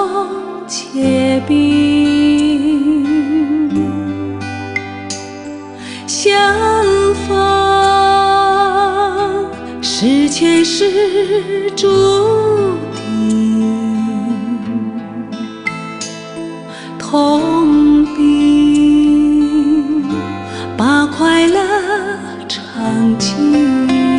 结冰，相逢是前世注定，痛并把快乐尝尽。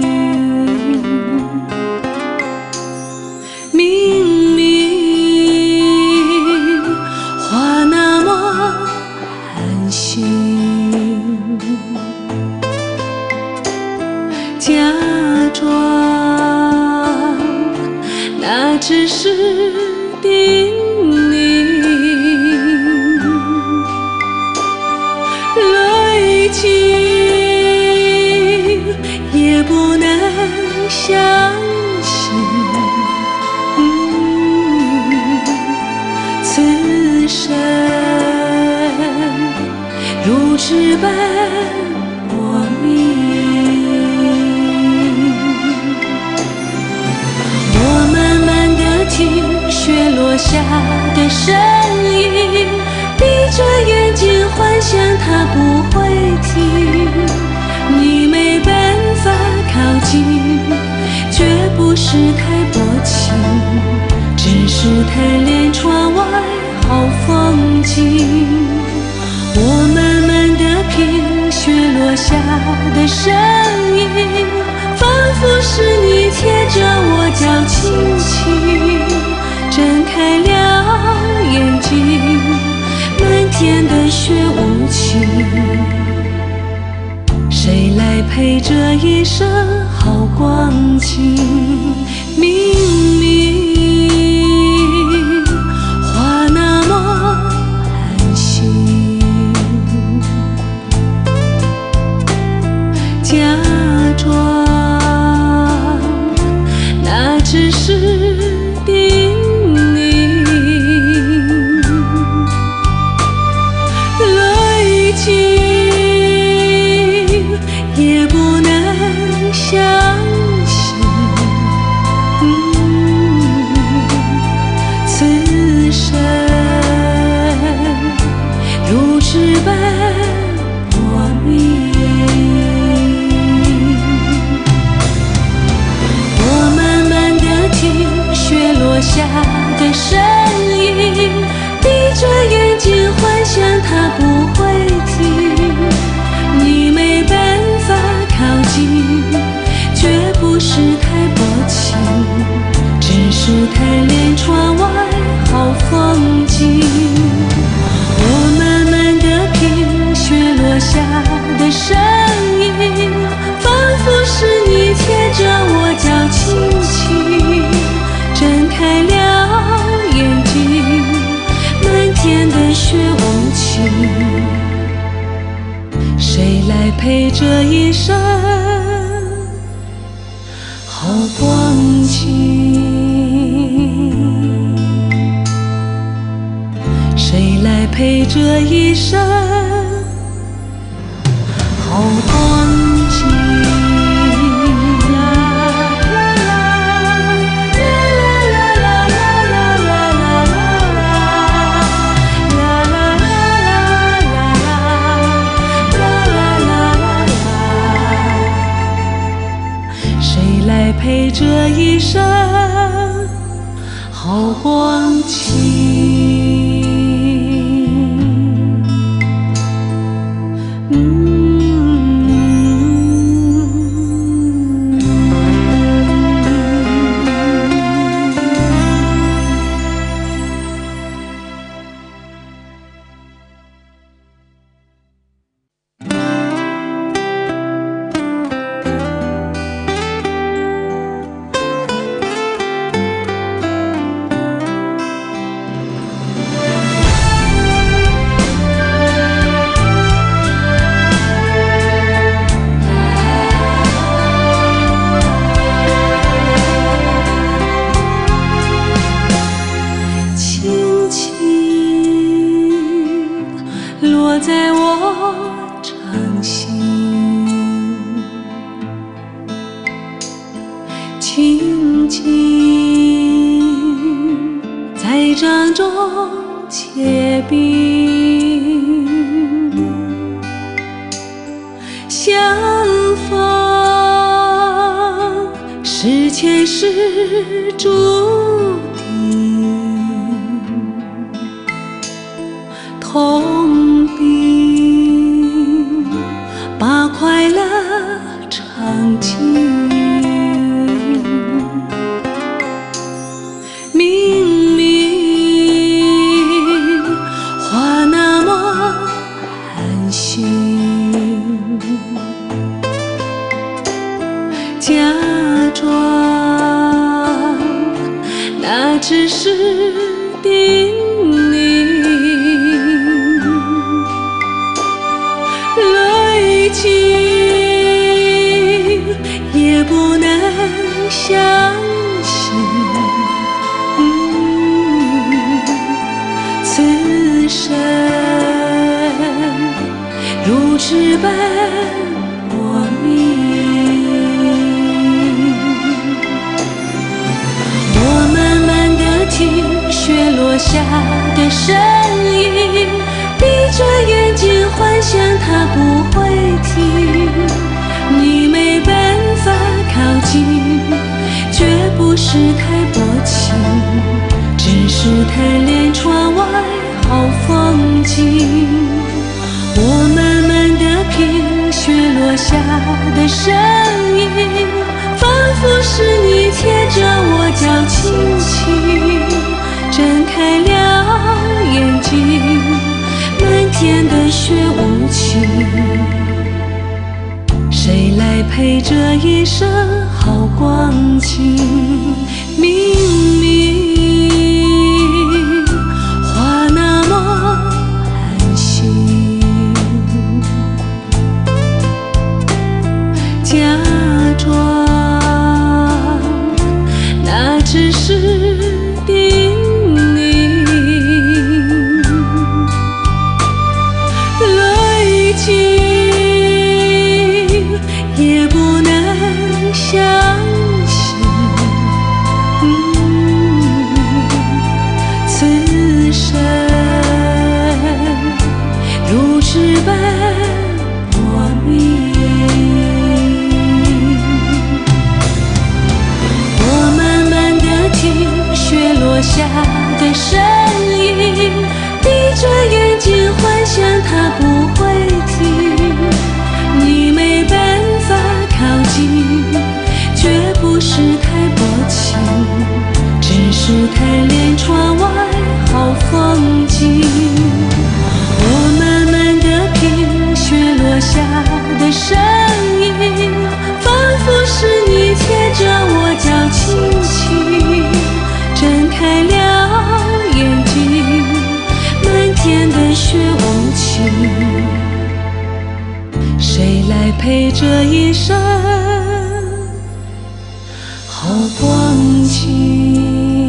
假装那只是叮咛，泪尽也不能相信，此生如纸般薄命。雪落下的身影，闭着眼睛幻想它不会停。你没办法靠近，绝不是太薄情，只是贪恋窗外好风景。我慢慢地品雪落下的身影，仿佛是你贴着我脚轻轻睁开了眼睛，漫天的雪无情，谁来陪这一生好光景？明明话那么寒心，假装那只是叮也不能相信，此生如纸般薄命。我慢慢地听雪落下的声音，闭着眼睛幻想它不会停。你没办法靠近，绝不是太薄情，只是贪恋窗外好风景。我慢慢地品雪落下的声音，仿佛是你贴着我脚轻轻睁开了眼睛，漫天的雪无情，谁来陪这一生好光景？谁来陪这一生好光景？来陪这一生好光景。 中结冰，相逢是前世注定，痛并把快乐尝尽。明明话那么寒心，假装那只是叮咛，泪尽也不能相信，此生如纸般薄命。我慢慢地听雪落下的声音，闭着眼睛幻想它不会停。你没办法靠近，绝不是太薄情，只是贪恋窗外好风景。我慢慢地品雪落下的声音，仿佛是你贴着我脚轻轻睁开了眼睛，满天的雪无情，谁来陪这一生好光景？明明话那么寒心，假装那只是叮咛，泪尽也不能相信，此生如纸般薄命。我慢慢地听雪落下的声音，闭着眼睛幻想它不会停。你没办法靠近，绝不是太薄情，只是贪恋窗外好风景。我慢慢地品雪落下的声音，仿佛是你贴着我脚轻轻睁开了眼睛，满天的雪无情，谁来陪这一生好光景？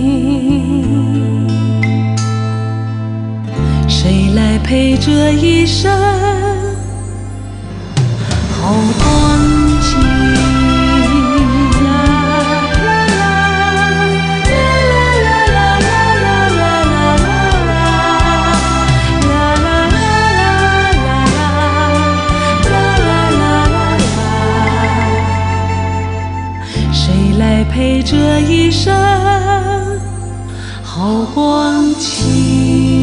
谁来陪这一生好光景？来陪这一生好光景。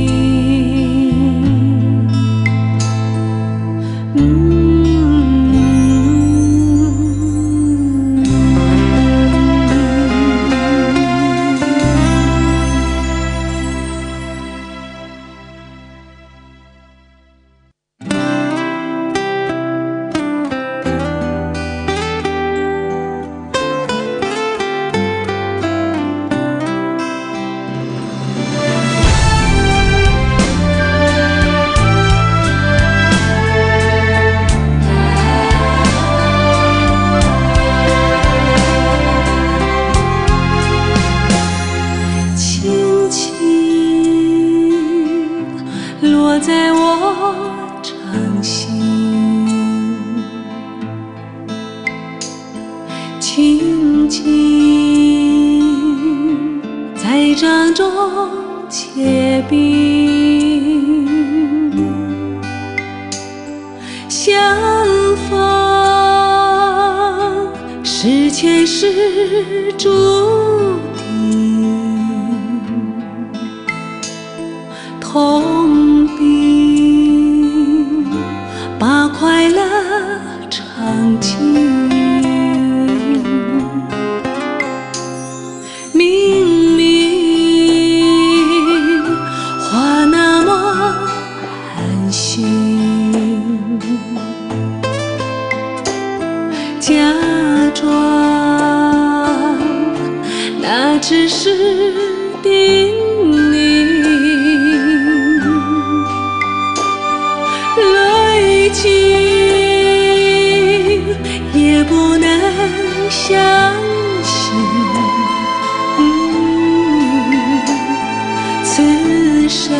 在我掌心，轻轻在掌中结冰，相逢是前世注定，痛并把快乐尝尽。明明话那么寒心，假装那只是叮咛，泪尽也不能相信，此生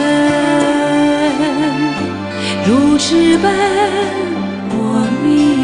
如纸般薄命。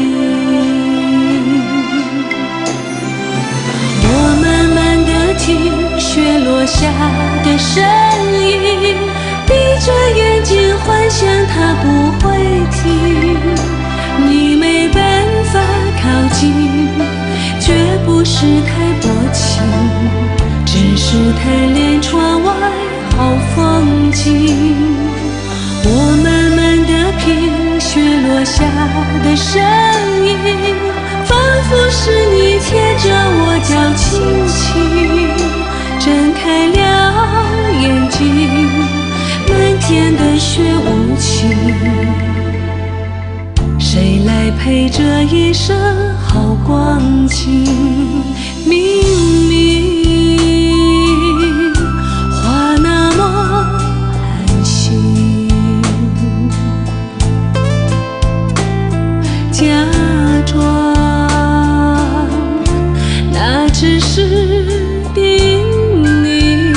我慢慢地听雪落下的声音，闭着眼睛幻想它不会停。你没办法靠近，绝不是太薄情，只是贪恋窗外好风景。我慢慢地品雪落下的声音，仿佛是你贴着我脚轻轻睁开了眼睛，满天的雪无情，谁来陪这一生好光景？明明话那么寒心，假装那只是叮咛，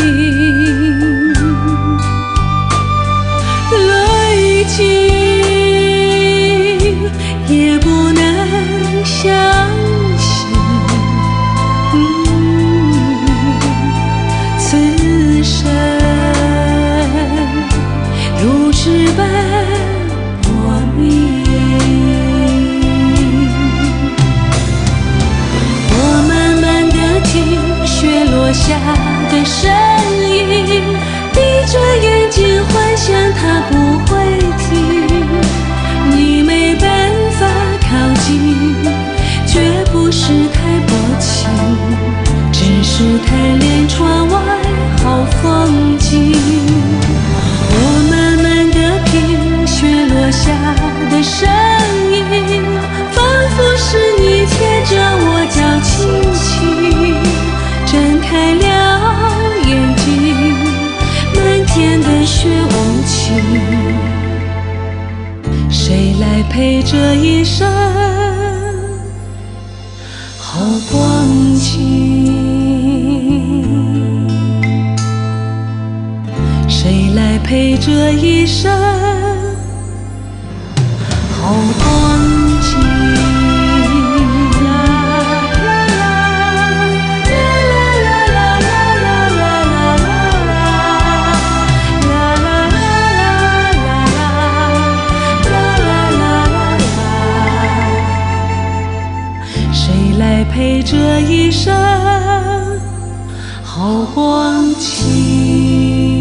泪尽也不能相信，此生如纸般薄命。我慢慢地听雪落下的声音，闭着眼睛幻想它不会停。你没办法靠近，绝不是太薄情，只是贪恋窗外好风景。我慢慢地品雪落下的声音，仿佛是你贴着我脚轻轻睁开了眼睛，满天的雪无情，谁来陪这一生好光景？谁来陪这一生好光景？谁来陪这一生好光景？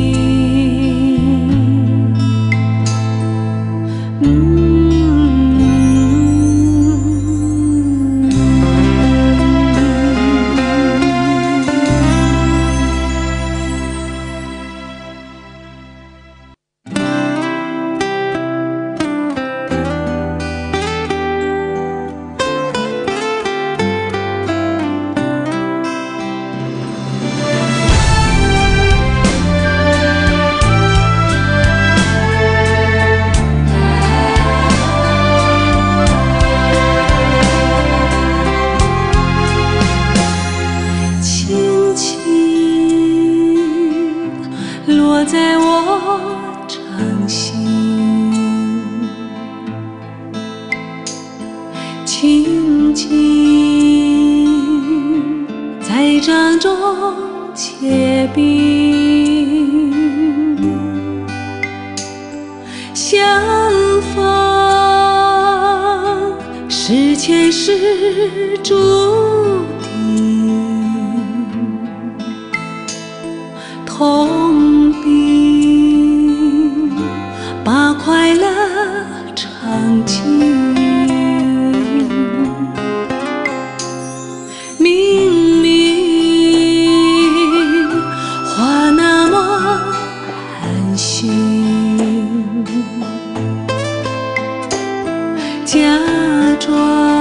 落在我掌心，轻轻在掌中结冰。 也是注定痛并把快乐尝尽。明明话那么寒心，假装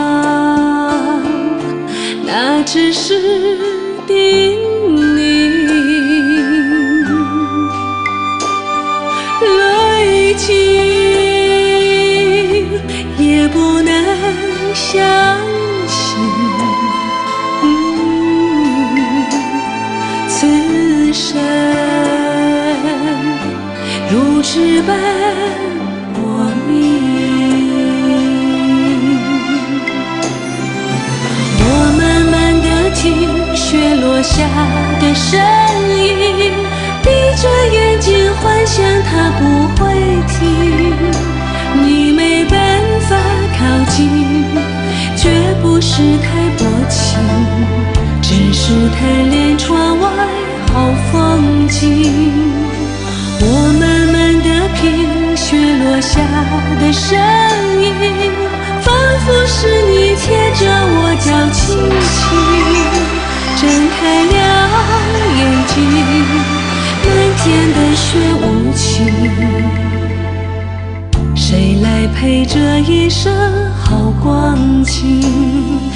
那只是叮咛，泪尽也不能相信，此生如纸般我命。我慢慢地听雪落下的声音，闭着眼睛幻想它不会停。你没办法靠近，绝不是太薄情，只是贪恋窗外好风景。我慢慢地品雪落下的声音，仿佛是你贴着我脚轻轻睁开了眼睛，漫天的雪无情，谁来陪这一生好光景？